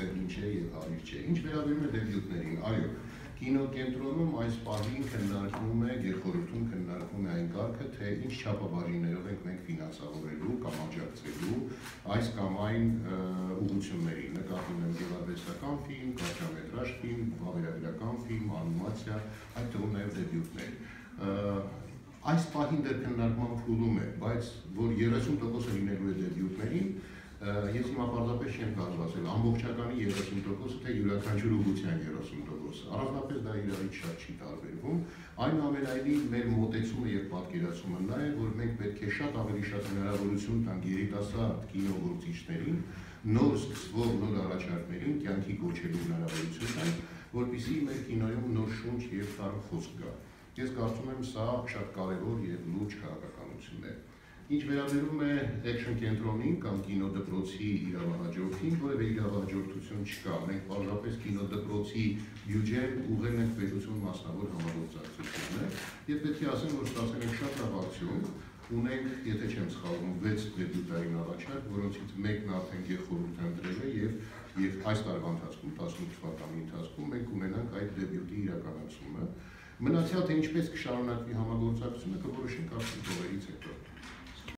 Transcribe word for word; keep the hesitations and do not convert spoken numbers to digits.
ինքը ինչ է եւ հարիր չէ։ Ինչ վերաբերում է դեբյուտներին, այո, կինոկենտրոնում այս պահին քննարկվում է, գերխորհրդում քննարկվում է այն կարգը, թե ինչ չափաբաժիններով ենք մենք ֆինանսավորելու կամ աջակցելու այս կամ այն ուղղությունների, նկատի ունեմ գեղարվեստական ֆիլմ, կարճամետրաժ ֆիլմ, վավերագրական ֆիլմ, անիմացիա, այդ թվում նաև դեբյուտներ։ Այս պահին դեռ քննարկման փուլում է, բայց որ երեսուն տոկոսը լինելու է դեբյուտներին, ես հիմա պարզապես չեմ կարող ասել ամբողջականի երեսուն տոկոսը, թե յուրաքանչյուր ուղղության երեսուն տոկոսը, առանձնապես դա իրարից շատ չի տարբերվում, այնուամենայնիվ մեր մոտեցումը եւ պատկերացումը նա է, որ մենք պետք է շատ ավելի շատ հնարավորություն տանք երիտասարդ կինոգործիչներին, նոր սկսվող նոր առաջարկներին կյանքի կոչելու հնարավորություն տանք, որպեսզի մեր կինոյում նոր շունչ եւ թարմ խոսք գա։ Ես կարծում եմ սա շատ կարևոր եւ լուրջ քաղաքականություն է։ Ինչ վերաբերում է Action կենտրոնին կամ կինոդպրոցի իրավահաջորդին, որևէ իրավահաջորդություն չկա։ Մենք պարզապես կինոդպրոցի բյուջեն ուղղել ենք պետություն մասնավոր համագործակցությանը եւ պետք է ասեմ, որ ստացել ենք շատ լավ ակցիոն։ Ունենք, եթե չեմ սխալվում, վեց դեբյուտային առաջարկ, որոնցից մեկն արդեն գերխորհուրդ ընտրել է եւ եւ այս տարվա ընթացքում, տասնութ թվականի ընթացքում մենք կունենանք այդ դեբյուտի իրականացումը։ Մնացյալ թե ինչպես կշարունակվի համագործակցությունը կորոշենք արդեն փողերից հետո։